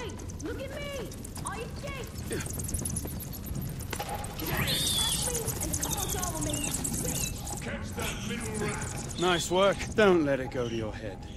Hey, look at me! I escaped! Catch that little rat! Nice work. Don't let it go to your head.